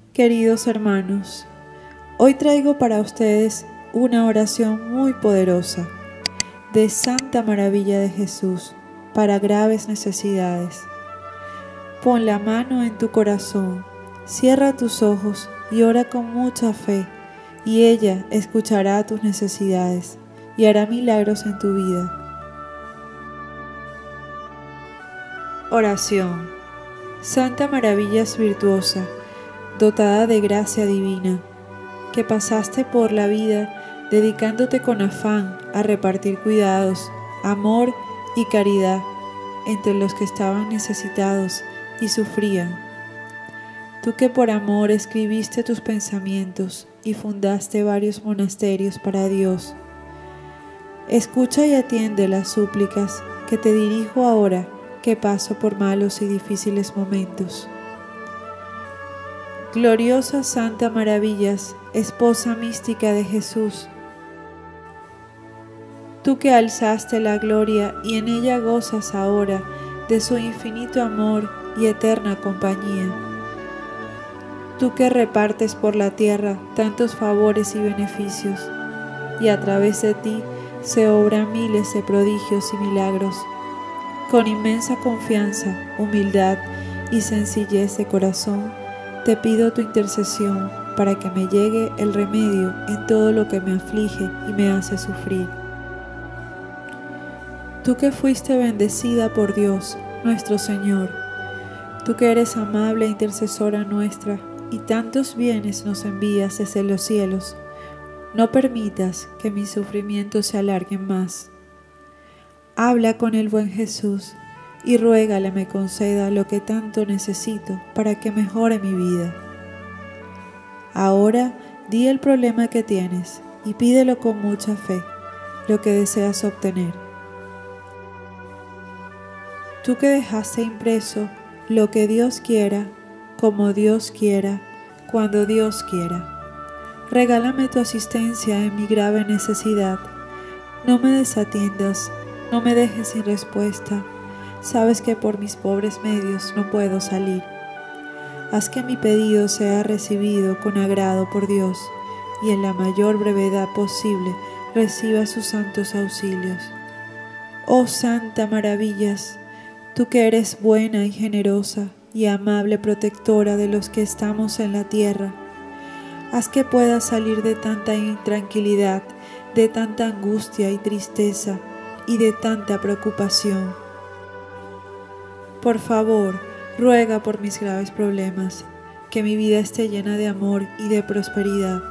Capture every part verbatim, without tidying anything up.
Queridos hermanos, hoy traigo para ustedes una oración muy poderosa de Santa Maravilla de Jesús para graves necesidades. Pon la mano en tu corazón, cierra tus ojos y ora con mucha fe, y ella escuchará tus necesidades y hará milagros en tu vida. Oración. Santa Maravillas virtuosa, dotada de gracia divina, que pasaste por la vida dedicándote con afán a repartir cuidados, amor y caridad entre los que estaban necesitados y sufrían. Tú que por amor escribiste tus pensamientos y fundaste varios monasterios para Dios, escucha y atiende las súplicas que te dirijo ahora que paso por malos y difíciles momentos. Gloriosa Santa Maravillas, esposa mística de Jesús, tú que alzaste la gloria y en ella gozas ahora de su infinito amor y eterna compañía, tú que repartes por la tierra tantos favores y beneficios, y a través de ti se obran miles de prodigios y milagros, con inmensa confianza, humildad y sencillez de corazón, te pido tu intercesión para que me llegue el remedio en todo lo que me aflige y me hace sufrir. Tú que fuiste bendecida por Dios, nuestro Señor, tú que eres amable intercesora nuestra y tantos bienes nos envías desde los cielos, no permitas que mis sufrimientos se alarguen más. Habla con el buen Jesús y ruégale me conceda lo que tanto necesito para que mejore mi vida. Ahora di el problema que tienes y pídelo con mucha fe, lo que deseas obtener. Tú que dejaste impreso lo que Dios quiera, como Dios quiera, cuando Dios quiera, regálame tu asistencia en mi grave necesidad. No me desatiendas, no me dejes sin respuesta. Sabes que por mis pobres medios no puedo salir. Haz que mi pedido sea recibido con agrado por Dios y en la mayor brevedad posible reciba sus santos auxilios. Oh Santa Maravillas, tú que eres buena y generosa y amable protectora de los que estamos en la tierra, haz que pueda salir de tanta intranquilidad, de tanta angustia y tristeza y de tanta preocupación. Por favor, ruega por mis graves problemas, que mi vida esté llena de amor y de prosperidad.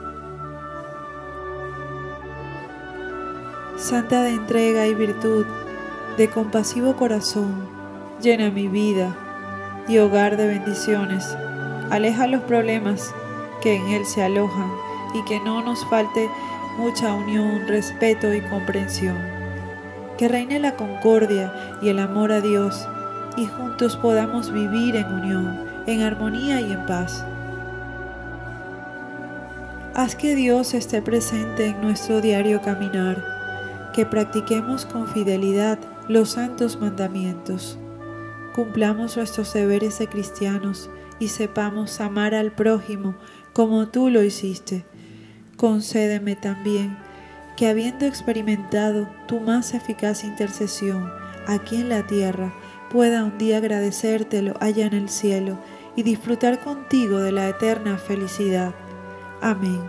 Santa de entrega y virtud, de compasivo corazón, llena mi vida y hogar de bendiciones. Aleja los problemas que en él se alojan y que no nos falte mucha unión, respeto y comprensión. Que reine la concordia y el amor a Dios y juntos podamos vivir en unión, en armonía y en paz. Haz que Dios esté presente en nuestro diario caminar, que practiquemos con fidelidad los santos mandamientos, cumplamos nuestros deberes de cristianos y sepamos amar al prójimo como tú lo hiciste. Concédeme también que, habiendo experimentado tu más eficaz intercesión aquí en la tierra, pueda un día agradecértelo allá en el cielo y disfrutar contigo de la eterna felicidad. Amén.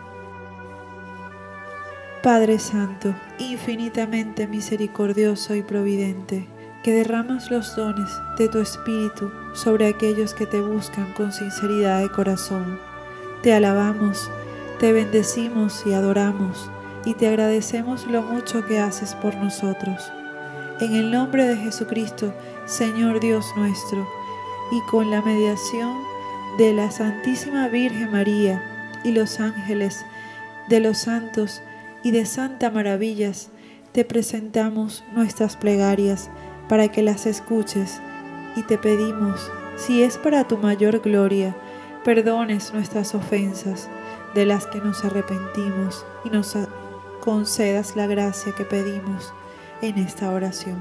Padre Santo, infinitamente misericordioso y providente, que derramas los dones de tu Espíritu sobre aquellos que te buscan con sinceridad de corazón, te alabamos, te bendecimos y adoramos, y te agradecemos lo mucho que haces por nosotros. En el nombre de Jesucristo, Señor Dios nuestro, y con la mediación de la Santísima Virgen María y los ángeles, de los santos y de Santa Maravillas, te presentamos nuestras plegarias para que las escuches, y te pedimos, si es para tu mayor gloria, perdones nuestras ofensas, de las que nos arrepentimos, y nos concedas la gracia que pedimos en esta oración.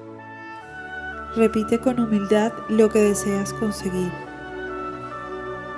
Repite con humildad lo que deseas conseguir.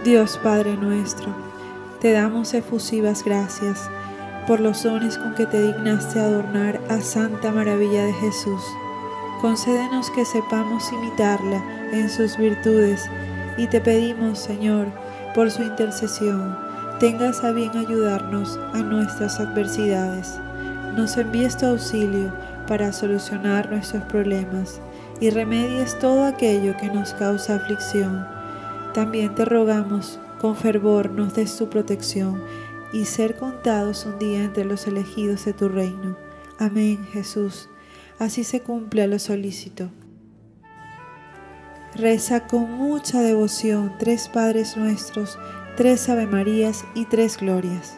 Dios Padre nuestro, te damos efusivas gracias por los dones con que te dignaste adornar a Santa Maravilla de Jesús. Concédenos que sepamos imitarla en sus virtudes y te pedimos, Señor, por su intercesión, tengas a bien ayudarnos a nuestras adversidades. Nos envíes tu auxilio para solucionar nuestros problemas y remedies todo aquello que nos causa aflicción. También te rogamos, con fervor nos des tu protección y ser contados un día entre los elegidos de tu reino. Amén, Jesús. Así se cumple a lo solícito. Reza con mucha devoción tres Padres Nuestros, tres Ave Marías y tres Glorias.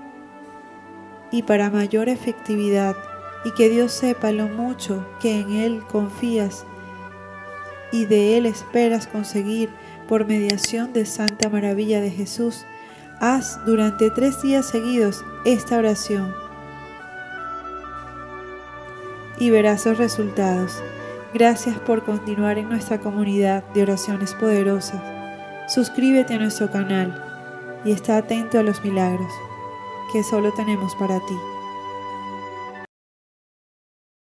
Y para mayor efectividad y que Dios sepa lo mucho que en Él confías y de Él esperas conseguir por mediación de Santa Maravilla de Jesús, haz durante tres días seguidos esta oración y verás los resultados. Gracias por continuar en nuestra comunidad de oraciones poderosas. Suscríbete a nuestro canal y está atento a los milagros que solo tenemos para ti.